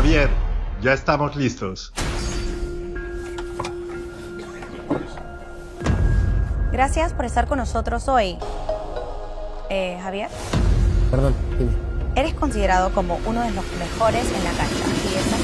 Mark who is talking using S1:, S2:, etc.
S1: Javier, ya estamos listos.
S2: Gracias por estar con nosotros hoy. Javier,
S3: Perdón, dime.
S2: eres considerado como uno de los mejores en la cancha. ¿Y esta?